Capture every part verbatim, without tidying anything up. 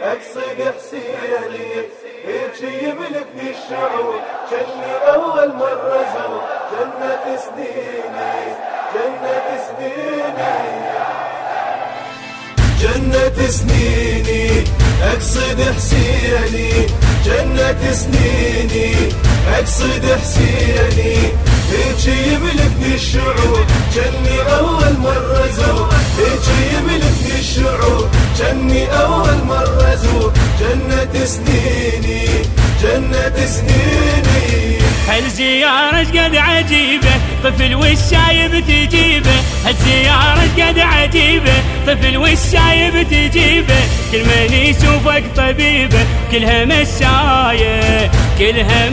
أقصد حسيني هيك يملكني الشعور جني أول مرة زور جنة سنيني جنة سنيني جنة سنيني أقصد حسيني جنة سنيني أقصد حسيني هيك يملكني الشعور جني أول مرة زور هيك يملكني الشعور جني أول مرة زور جنة سنيني جنة سنيني هالزيارة قد عجيبة طفل والشايب تجيبه هالزيارة قد عجيبة طفل والشايب تجيبه كل من يشوفك طبيبه كلها مشاية كلها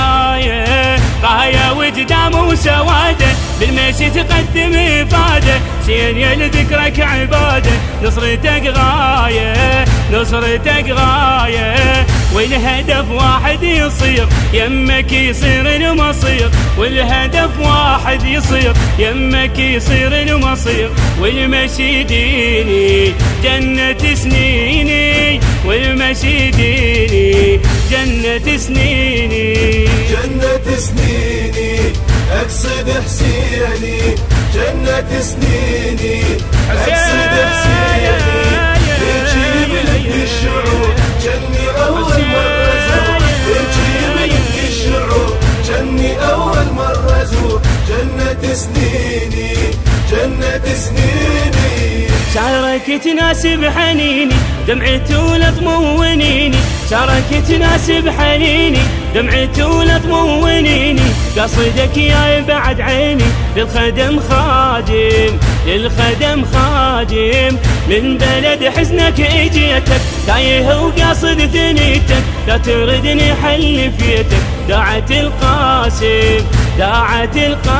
مشاية غاية وجدام وسوادة بالمشي تقدم إفادة زين يا لذكرك عبادة نصرتك غاية نصرتك غاية والهدف واحد يصير يمك يصير المصير والهدف واحد يصير يمك يصير المصير والمشي ديني جنة سنيني والمشي ديني جنة سنيني جنة سنيني أقصد حسيني جنة سنيني أقصد حسيني هيك يملكني الشعور جني أول مرة زور هيك يملكني الشعور جني أول مرة زور جنة سنيني جنة سنيني شعرك تناسب حنيني دمعته لطمونيني شعرك تناسب حنيني دمعته لطمونيني قصدك يا بعد عيني للخدم خادم للخدم خادم من بلد حزنك اجيتك تايه وقاصد ثنيتك لا تردني حل فيتك داعت القاسم داعت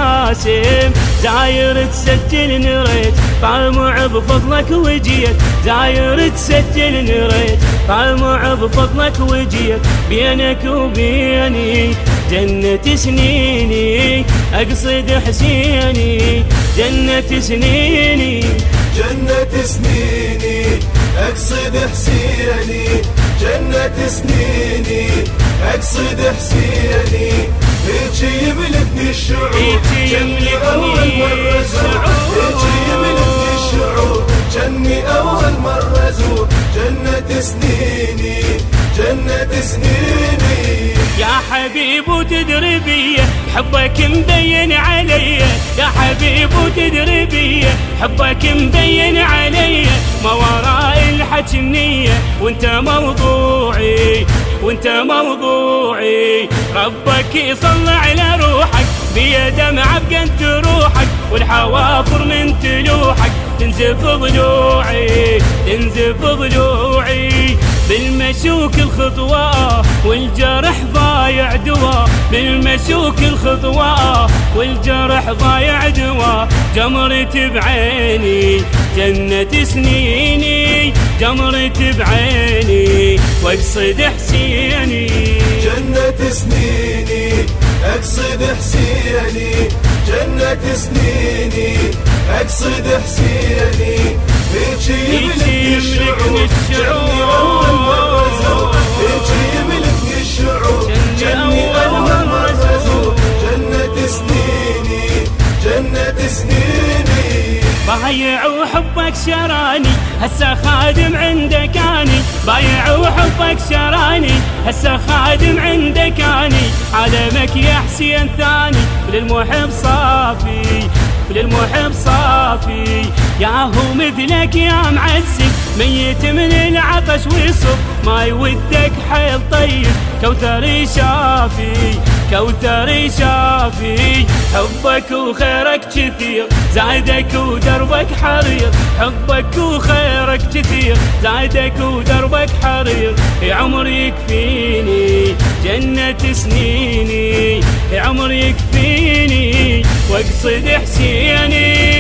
القاسم زاير تسجل نريت طامع بفضلك وجيت زاير تسجل نريت طامع بفضلك وجيت بينك وبيني جنة سنيني أقصد حسيني جنة سنيني جنة سنيني أقصد حسيني جنة سنيني أقصد حسيني هيك يملكني الشعور جني أول مرة زور هيك يملكني الشعور جني أول مرة زور جنة سنيني جنة سنيني يا حبيب وتدري بيه حبك مبين علي يا حبيب وتدري بيه حبك مبين علي ما وراء الحكي النية وانت موضوعي وانت موضوعي ربك يصلى على روحك بيا دمعة بقد روحك والحوافر من تلوحك تنزف ضلوعي تنزف ضلوعي بالمشوك الخطوة والجرح ضايع دوا بالمشوك الخطوة والجرح ضايع دوا جمرت بعيني جنة سنيني جمرت بعيني واقصد حسيني جنة سنيني أقصد حسيني جنة سنيني أقصد حسيني هيك يملكني الشعور جني أول مرة زور هيك يملكني الشعور جني أول مرة زور جنة سنيني جنة سنيني بايع وحبك شراني هسه خادم عندك اني بايع وحبك شراني هسه خادم عندك اني عالمك يا حسين ثاني للمحب صافي للمحب صافي ياهو مثلك يا معزي ميت من العطش ويصب ما يودك حيل طيب كوثري شافي كوثري شافي حبك وخيرك كثير زايدك ودربك حرير حبك وخيرك كثير زايدك ودربك حرير يا عمري يكفيني جنة سنيني يا عمري يكفيني واقصد حسيني